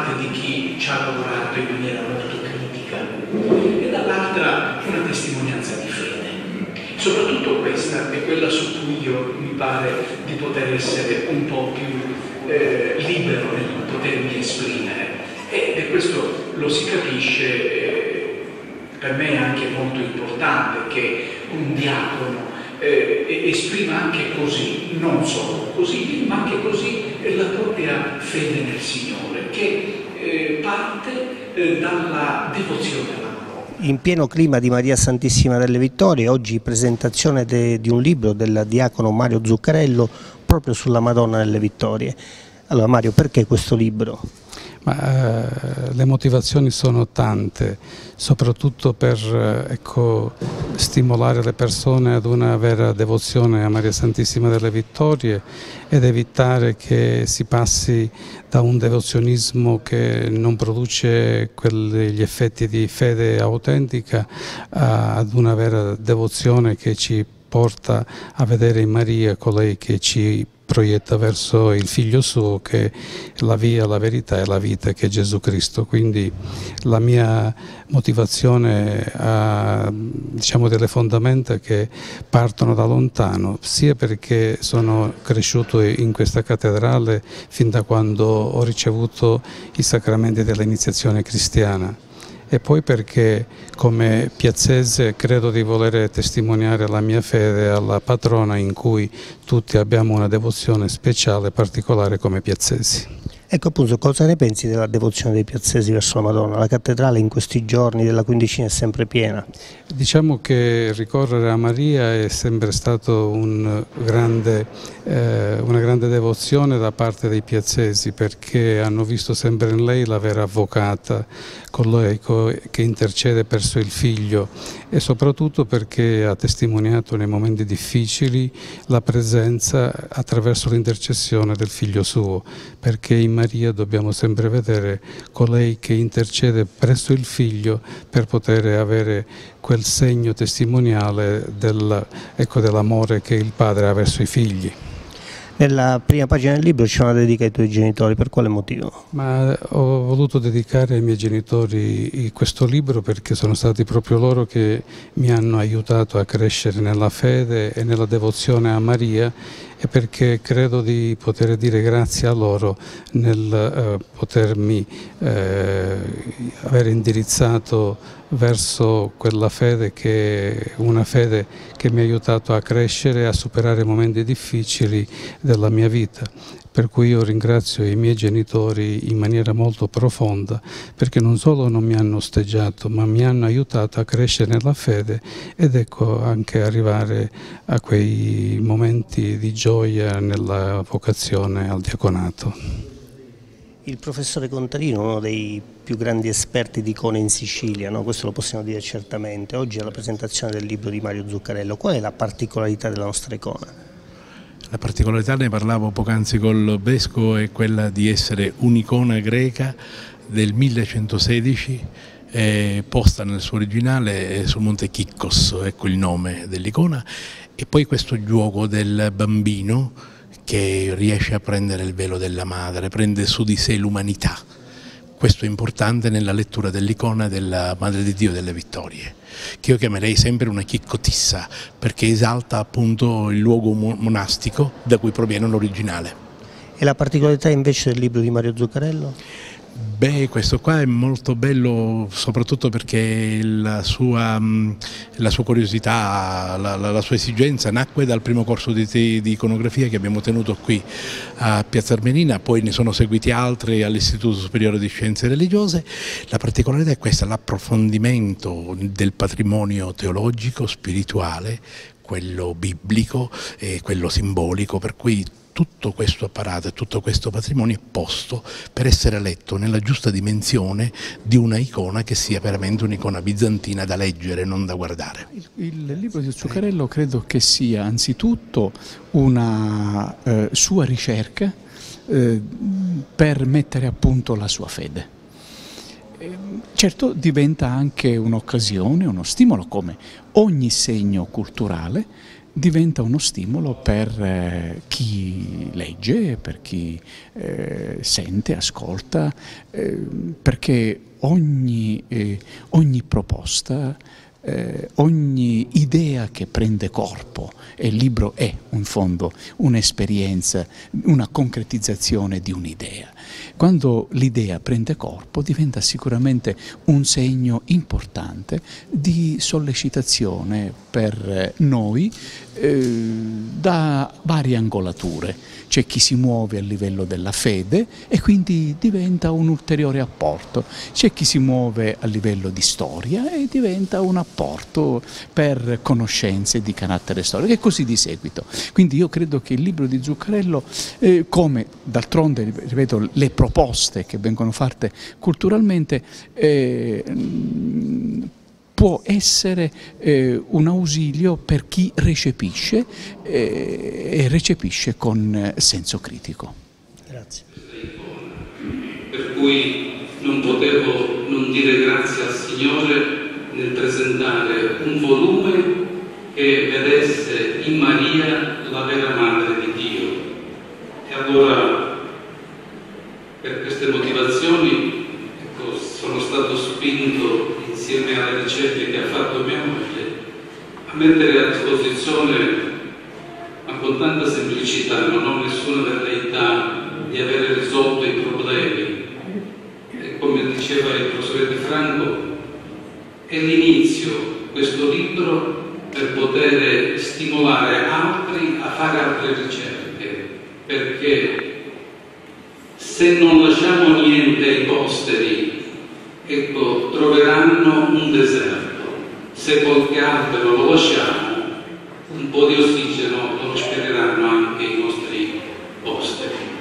parte di chi ci ha lavorato in maniera molto critica e dall'altra una testimonianza di fede. Soprattutto questa è quella su cui io mi pare di poter essere un po' più libero nel potermi esprimere, e questo lo si capisce. Per me è anche molto importante che un diacono esprima anche così, non solo così, ma anche così la propria fede nel Signore, che parte dalla devozione alla Madonna. In pieno clima di Maria Santissima delle Vittorie, oggi presentazione di un libro del diacono Mario Zuccarello proprio sulla Madonna delle Vittorie. Allora Mario, perché questo libro? Le motivazioni sono tante, soprattutto per stimolare le persone ad una vera devozione a Maria Santissima delle Vittorie ed evitare che si passi da un devozionismo che non produce gli effetti di fede autentica ad una vera devozione che ci porta a vedere in Maria colei che ci proietta verso il Figlio suo, che è la via, la verità e la vita, che è Gesù Cristo. Quindi la mia motivazione ha, diciamo, delle fondamenta che partono da lontano, sia perché sono cresciuto in questa cattedrale fin da quando ho ricevuto i sacramenti dell'iniziazione cristiana, e poi perché come piazzese credo di voler testimoniare la mia fede alla patrona, in cui tutti abbiamo una devozione speciale, particolare come piazzesi. Ecco appunto, cosa ne pensi della devozione dei piazzesi verso la Madonna? La cattedrale in questi giorni della Quindicina è sempre piena. Diciamo che ricorrere a Maria è sempre stato una grande devozione da parte dei piazzesi, perché hanno visto sempre in lei la vera avvocata, colei che intercede verso il Figlio, e soprattutto perché ha testimoniato nei momenti difficili la presenza attraverso l'intercessione del Figlio suo, perché in Maria dobbiamo sempre vedere colei che intercede presso il Figlio per poter avere quel segno testimoniale dell'amore che il Padre ha verso i figli. Nella prima pagina del libro c'è una dedica ai tuoi genitori, per quale motivo? Ma ho voluto dedicare ai miei genitori questo libro perché sono stati proprio loro che mi hanno aiutato a crescere nella fede e nella devozione a Maria, e perché credo di poter dire grazie a loro nel potermi aver indirizzato verso quella fede che è una fede che mi ha aiutato a crescere e a superare momenti difficili della mia vita. Per cui io ringrazio i miei genitori in maniera molto profonda, perché non solo non mi hanno osteggiato, ma mi hanno aiutato a crescere nella fede ed ecco anche arrivare a quei momenti di gioia nella vocazione al diaconato. Il professore Contarino è uno dei più grandi esperti di icone in Sicilia, no? Questo lo possiamo dire certamente. Oggi alla presentazione del libro di Mario Zuccarello, qual è la particolarità della nostra icona? La particolarità, ne parlavo poc'anzi col Vescovo, è quella di essere un'icona greca del 1116, posta nel suo originale sul monte Kikkos, ecco il nome dell'icona, e poi questo gioco del bambino che riesce a prendere il velo della madre, prende su di sé l'umanità. Questo è importante nella lettura dell'icona della Madre di Dio delle Vittorie, che io chiamerei sempre una chiccotissa, perché esalta appunto il luogo monastico da cui proviene l'originale. E la particolarità invece del libro di Mario Zuccarello? Beh, questo qua è molto bello soprattutto perché la sua curiosità, la sua esigenza nacque dal primo corso di iconografia che abbiamo tenuto qui a Piazza Armerina, poi ne sono seguiti altri all'Istituto Superiore di Scienze Religiose. La particolarità è questa, l'approfondimento del patrimonio teologico, spirituale, quello biblico e quello simbolico, per cui tutto questo apparato e tutto questo patrimonio è posto per essere letto nella giusta dimensione di una icona che sia veramente un'icona bizantina da leggere, non da guardare. Il libro di Zuccarello credo che sia anzitutto una sua ricerca per mettere a punto la sua fede. Certo diventa anche un'occasione, uno stimolo, come ogni segno culturale, diventa uno stimolo per chi legge, per chi sente, ascolta, perché ogni proposta, ogni idea che prende corpo, e il libro è in fondo un'esperienza, una concretizzazione di un'idea. Quando l'idea prende corpo diventa sicuramente un segno importante di sollecitazione per noi da varie angolature. C'è chi si muove a livello della fede e quindi diventa un ulteriore apporto, c'è chi si muove a livello di storia e diventa un apporto per conoscenze di carattere storico e così di seguito. Quindi io credo che il libro di Zuccarello, come d'altronde, ripeto, le proposte che vengono fatte culturalmente, può essere un ausilio per chi recepisce e recepisce con senso critico. Grazie. Per cui non potevo non dire grazie al Signore nel presentare un volume che vedesse in Maria la vera Madre di Dio. E allora, per queste motivazioni, ecco, sono stato spinto, insieme alle ricerche che ha fatto mia moglie, a mettere a disposizione, ma con tanta semplicità, non ho nessuna velleità di avere risolto i problemi. E come diceva il professore De Franco, è l'inizio, questo libro, per poter stimolare altri a fare altre ricerche, perché se non lasciamo niente ai posteri, ecco, troveranno un deserto. Se qualche albero lo lasciamo, un po' di ossigeno lo respireranno anche i nostri posteri.